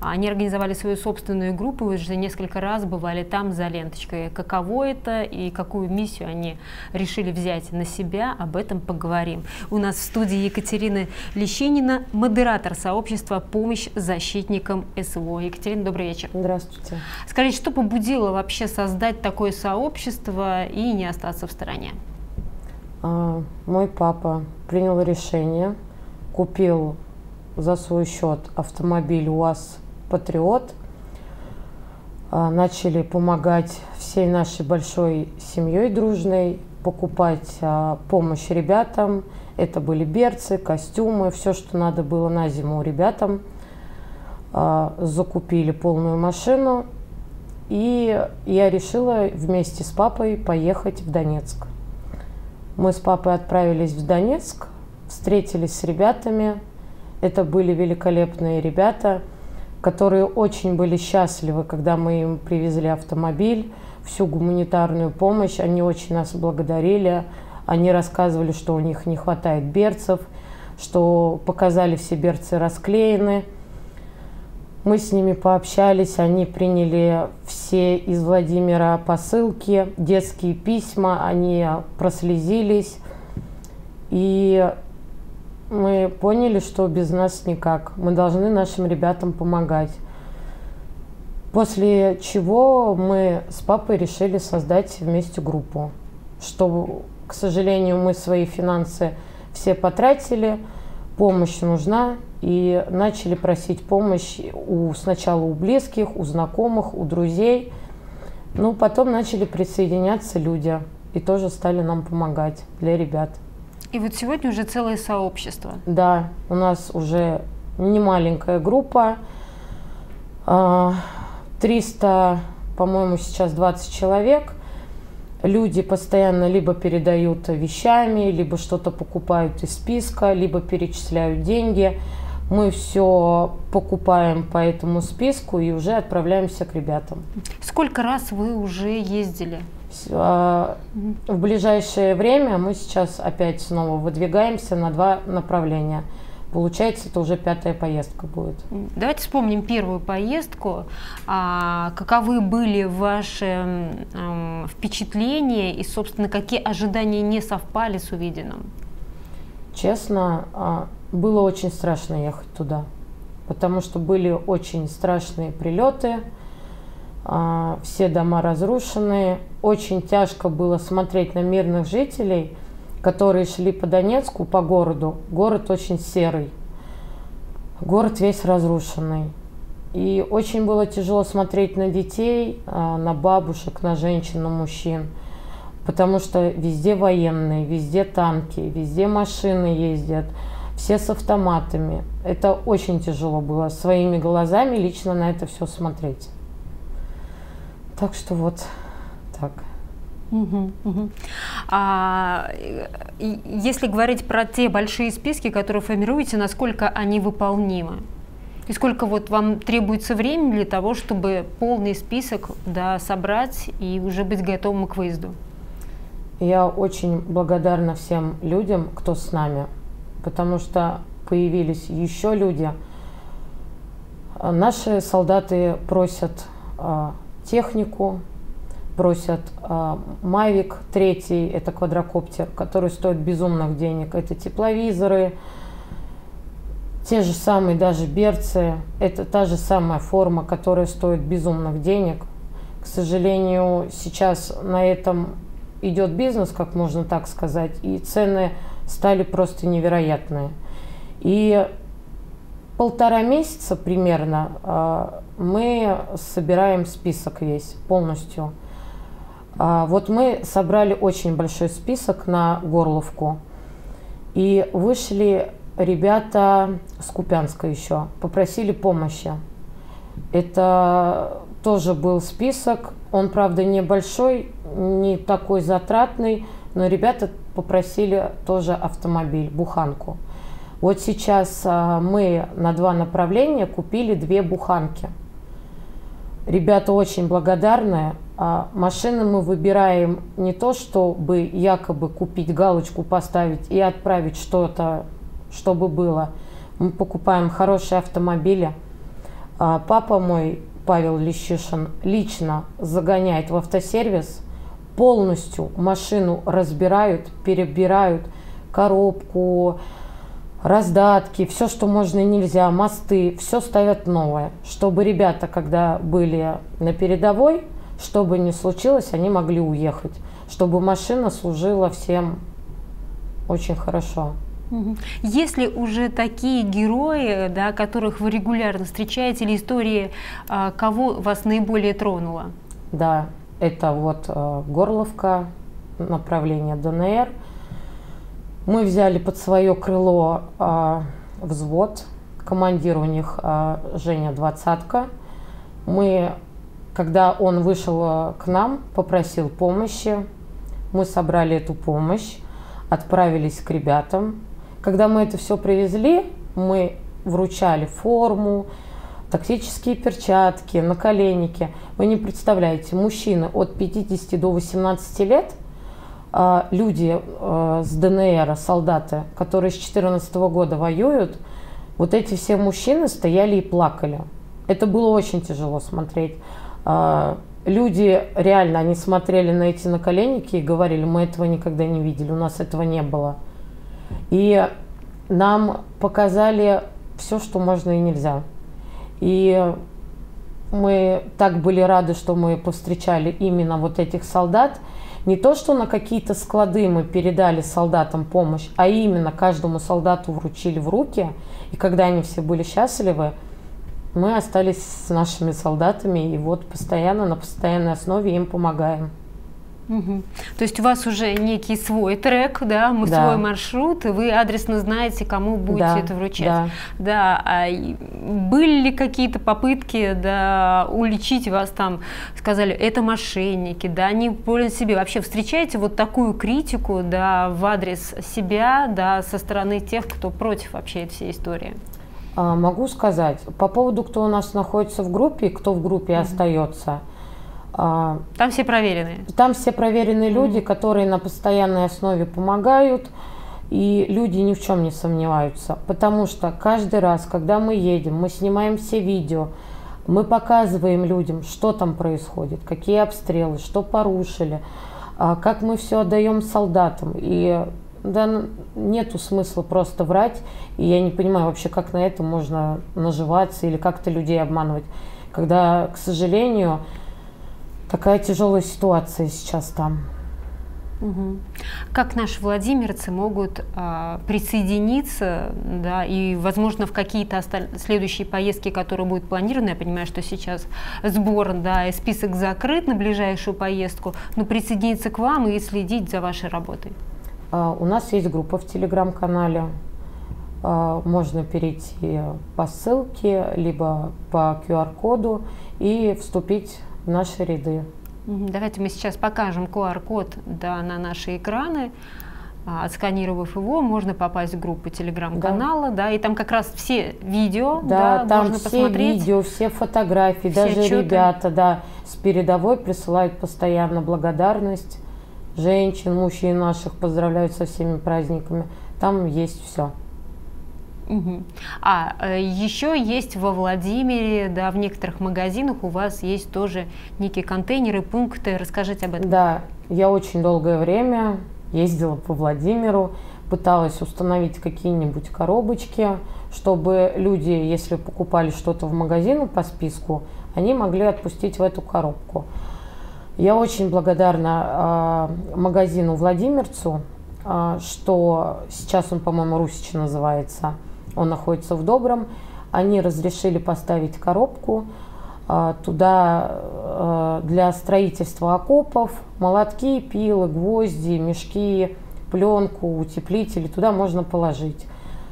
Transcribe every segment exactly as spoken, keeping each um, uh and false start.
Они организовали свою собственную группу, вы уже несколько раз бывали там за ленточкой. Каково это и какую миссию они решили взять на себя, об этом поговорим. У нас в студии Екатерина Лещинина, модератор сообщества «Помощь защитникам СВО». Екатерина, добрый вечер. Здравствуйте. Скажите, что побудило вообще создать такое сообщество и не остаться в стороне? А, мой папа принял решение, купил за свой счет автомобиль УАЗ «Патриот». А, начали помогать всей нашей большой семьей дружной, покупать а, помощь ребятам. Это были берцы, костюмы, все, что надо было на зиму ребятам. А, закупили полную машину. И я решила вместе с папой поехать в Донецк. Мы с папой отправились в Донецк, встретились с ребятами. Это были великолепные ребята, которые очень были счастливы, когда мы им привезли автомобиль, всю гуманитарную помощь. Они очень нас благодарили. Они рассказывали, что у них не хватает берцев, что показали, все берцы расклеены. Мы с ними пообщались, они приняли все из Владимира посылки, детские письма, они прослезились. И мы поняли, что без нас никак. Мы должны нашим ребятам помогать. После чего мы с папой решили создать вместе группу. Что, к сожалению, мы свои финансы все потратили, помощь нужна. И начали просить помощь у, сначала у близких, у знакомых, у друзей. Ну, потом начали присоединяться люди и тоже стали нам помогать для ребят. И вот сегодня уже целое сообщество. Да, у нас уже не маленькая группа. триста, по-моему, сейчас двадцать человек. Люди постоянно либо передают вещами, либо что-то покупают из списка, либо перечисляют деньги. Мы все покупаем по этому списку и уже отправляемся к ребятам. Сколько раз вы уже ездили? В ближайшее время мы сейчас опять снова выдвигаемся на два направления. Получается, это уже пятая поездка будет. Давайте вспомним первую поездку. А, каковы были ваши э, впечатления и, собственно, какие ожидания не совпали с увиденным? Честно, было очень страшно ехать туда, потому что были очень страшные прилеты, все дома разрушены. Очень тяжко было смотреть на мирных жителей, которые шли по Донецку, по городу. Город очень серый, город весь разрушенный. И очень было тяжело смотреть на детей, на бабушек, на женщин, на мужчин. Потому что везде военные, везде танки, везде машины ездят, все с автоматами. Это очень тяжело было своими глазами лично на это все смотреть. Так что вот так. Угу, угу. А, если говорить про те большие списки, которые формируете, насколько они выполнимы? И сколько вот вам требуется времени для того, чтобы полный список, да, собрать и уже быть готовым к выезду? Я очень благодарна всем людям, кто с нами, потому что появились еще люди. Наши солдаты просят а, технику, просят а, Мавик три, это квадрокоптер, который стоит безумных денег. Это тепловизоры, те же самые даже берцы, это та же самая форма, которая стоит безумных денег. К сожалению, сейчас на этом идет бизнес, как можно так сказать, и цены стали просто невероятные. И полтора месяца примерно мы собираем список весь полностью. Вот мы собрали очень большой список на Горловку, и вышли ребята с Купянска еще, попросили помощи. Это тоже был список, он, правда, небольшой, не такой затратный, но ребята попросили тоже автомобиль, буханку. Вот сейчас мы на два направления купили две буханки. Ребята очень благодарны. Машины мы выбираем не то, чтобы якобы купить галочку, поставить и отправить что-то, чтобы было. Мы покупаем хорошие автомобили, Папа мой, Павел Лещишин, лично загоняет в автосервис, полностью машину разбирают, перебирают, коробку, раздатки, все, что можно и нельзя, мосты, все ставят новое, чтобы ребята, когда были на передовой, что бы ни случилось, они могли уехать, чтобы машина служила всем очень хорошо. Есть ли уже такие герои, да, которых вы регулярно встречаете, или истории, кого вас наиболее тронуло? Да, это вот Горловка, направление ДНР. Мы взяли под свое крыло а, взвод, командир у них а, Женя Двадцатка. Мы, когда он вышел к нам, попросил помощи, мы собрали эту помощь, отправились к ребятам. Когда мы это все привезли, мы вручали форму, тактические перчатки, наколенники. Вы не представляете, мужчины от пятидесяти до восемнадцати лет, люди с ДНР, солдаты, которые с две тысячи четырнадцатого года воюют, вот эти все мужчины стояли и плакали. Это было очень тяжело смотреть. Люди реально, они смотрели на эти наколенники и говорили: мы этого никогда не видели, у нас этого не было. И нам показали все, что можно и нельзя. И мы так были рады, что мы повстречали именно вот этих солдат. Не то, что на какие-то склады мы передали солдатам помощь, а именно каждому солдату вручили в руки. И когда они все были счастливы, мы остались с нашими солдатами и вот постоянно, на постоянной основе им помогаем. Угу. То есть у вас уже некий свой трек, да, мы да. свой маршрут, и вы адресно знаете, кому будете да, это вручать. Да. Да. А были ли какие-то попытки, да, уличить вас там, сказали, это мошенники, да, не более себе. Вообще встречаете вот такую критику, да, в адрес себя, да, со стороны тех, кто против вообще этой всей истории? А, могу сказать, по поводу, кто у нас находится в группе, кто в группе угу. остается. Там все проверенные? Там все проверенные mm-hmm. люди, которые на постоянной основе помогают, и люди ни в чем не сомневаются. Потому что каждый раз, когда мы едем, мы снимаем все видео, мы показываем людям, что там происходит, какие обстрелы, что порушили, как мы все отдаем солдатам. И да, нету смысла просто врать, и я не понимаю вообще, как на этом можно наживаться или как-то людей обманывать, когда, к сожалению, такая тяжелая ситуация сейчас там. Угу. Как наши владимирцы могут а, присоединиться, да, и, возможно, в какие-то осталь... следующие поездки, которые будут планированы, я понимаю, что сейчас сбор, да, и список закрыт на ближайшую поездку, но присоединиться к вам и следить за вашей работой? А, у нас есть группа в телеграм-канале, а, можно перейти по ссылке, либо по ку ар коду и вступить в наши ряды. Давайте мы сейчас покажем ку ар код, да, на наши экраны. Отсканировав его, можно попасть в группу телеграм-канала, да. да, и там как раз все видео, да, да, там можно все посмотреть. видео, все фотографии, все даже отчеты. Ребята, да, с передовой присылают постоянно благодарность. Женщин, мужчин наших поздравляют со всеми праздниками. Там есть все. Угу. А еще есть во Владимире, да, в некоторых магазинах у вас есть тоже некие контейнеры, пункты. Расскажите об этом. Да, я очень долгое время ездила по Владимиру, пыталась установить какие-нибудь коробочки, чтобы люди, если покупали что-то в магазине по списку, они могли отпустить в эту коробку. Я очень благодарна э, магазину Владимирцу, э, что сейчас он, по-моему, Русич называется. Он находится в Добром. Они разрешили поставить коробку а, туда а, для строительства окопов, молотки, пилы, гвозди, мешки, пленку, утеплители. Туда можно положить.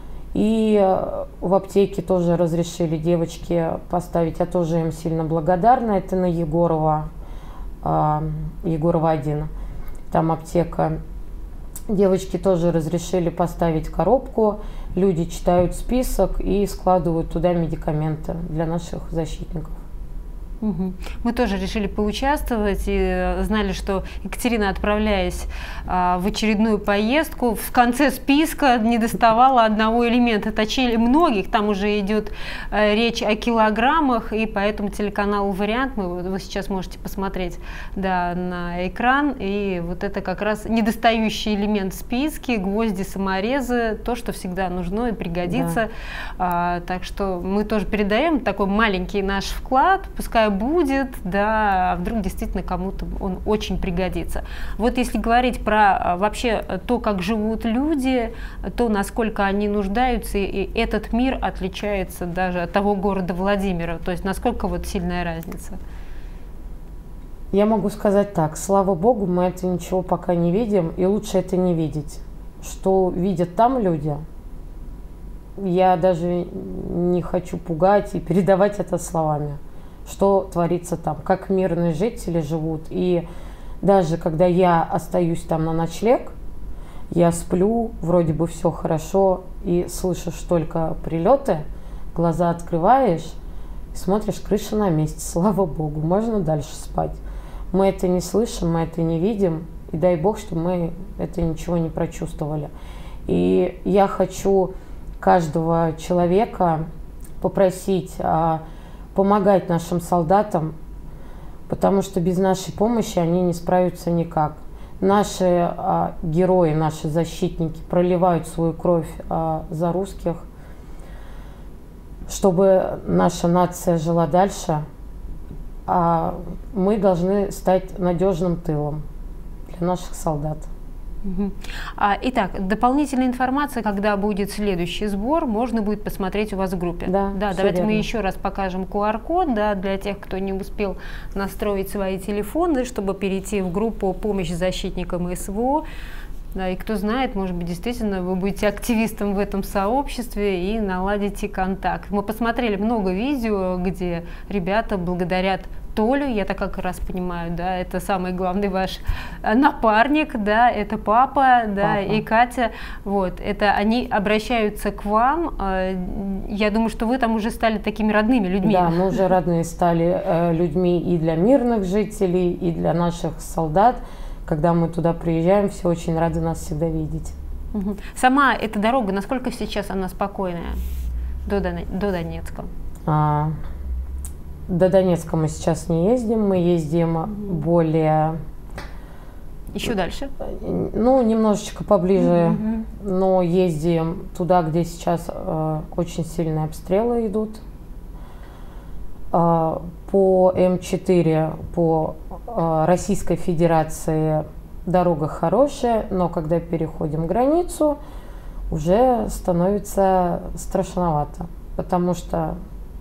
И а, в аптеке тоже разрешили девочки поставить. Я тоже им сильно благодарна. Это на Егорова, а, Егорова один. Там аптека. Девочки тоже разрешили поставить коробку. Люди читают список и складывают туда медикаменты для наших защитников. Угу. Мы тоже решили поучаствовать и знали, что Екатерина, отправляясь а, в очередную поездку, в конце списка не доставала одного элемента, точнее многих, там уже идет а, речь о килограммах, и поэтому телеканал «Вариант», мы, вы сейчас можете посмотреть, да, на экран, и вот это как раз недостающий элемент в списке, гвозди, саморезы, то, что всегда нужно и пригодится. Да. А, так что мы тоже передаем такой маленький наш вклад, пускай будет, да, а вдруг действительно кому-то он очень пригодится. Вот если говорить про вообще то, как живут люди, то насколько они нуждаются, и этот мир отличается даже от того города Владимира, то есть насколько вот сильная разница? Я могу сказать так, слава богу, мы это ничего пока не видим, и лучше это не видеть. Что видят там люди, я даже не хочу пугать и передавать это словами. Что творится там, как мирные жители живут. И даже когда я остаюсь там на ночлег, я сплю, вроде бы все хорошо, и слышишь только прилеты, глаза открываешь, смотришь, крыша на месте, слава богу, можно дальше спать. Мы это не слышим, мы это не видим, и дай бог, чтобы мы это ничего не прочувствовали. И я хочу каждого человека попросить помогать нашим солдатам, потому что без нашей помощи они не справятся никак. Наши а, герои, наши защитники проливают свою кровь а, за русских, чтобы наша нация жила дальше, а мы должны стать надежным тылом для наших солдат. Угу. А, итак, дополнительная информация, когда будет следующий сбор, можно будет посмотреть у вас в группе. Да, да, давайте верно. Мы еще раз покажем ку ар код, да, для тех, кто не успел настроить свои телефоны, чтобы перейти в группу «Помощь защитникам СВО». Да, и кто знает, может быть, действительно вы будете активистом в этом сообществе и наладите контакт. Мы посмотрели много видео, где ребята благодарят Толю, я так как раз понимаю, да, это самый главный ваш напарник, да, это папа, да, папа. И Катя, вот, это они обращаются к вам, я думаю, что вы там уже стали такими родными людьми. Да, мы уже родные стали э, людьми и для мирных жителей, и для наших солдат. Когда мы туда приезжаем, все очень рады нас всегда видеть. Угу. Сама эта дорога, насколько сейчас она спокойная до, Дон... до Донецка? А, до Донецка мы сейчас не ездим, мы ездим угу. более... Еще дальше? Ну, немножечко поближе, угу. но ездим туда, где сейчас э, очень сильные обстрелы идут. Э, по эм четыре, по э, Российской Федерации дорога хорошая, но когда переходим границу, уже становится страшновато, потому что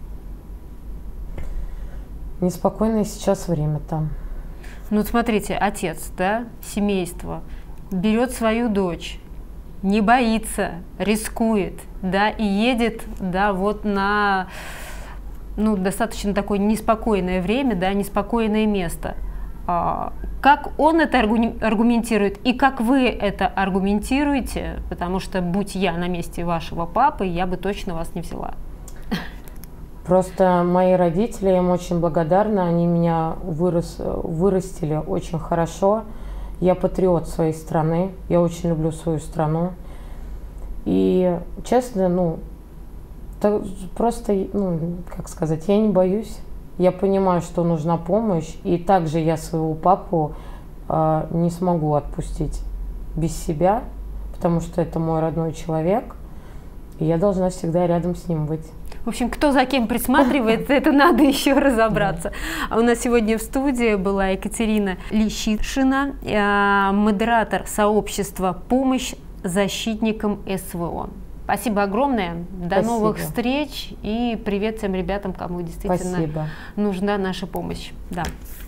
неспокойное сейчас время там. Ну, смотрите, отец, да, семейство, берет свою дочь, не боится, рискует, да, и едет, да, вот на, ну, достаточно такое неспокойное время, да, неспокойное место. А, как он это аргументирует и как вы это аргументируете, потому что, будь я на месте вашего папы, я бы точно вас не взяла. Просто мои родители, я им очень благодарна, они меня вырос, вырастили очень хорошо. Я патриот своей страны, я очень люблю свою страну. И честно, ну, просто, ну, как сказать, я не боюсь. Я понимаю, что нужна помощь, и также я своего папу э, не смогу отпустить без себя, потому что это мой родной человек, и я должна всегда рядом с ним быть. В общем, кто за кем присматривается, это надо еще разобраться. А у нас сегодня в студии была Екатерина Лещишина, модератор сообщества «Помощь защитникам СВО». Спасибо огромное. До Спасибо. Новых встреч и привет тем ребятам, кому действительно Спасибо. Нужна наша помощь. Да.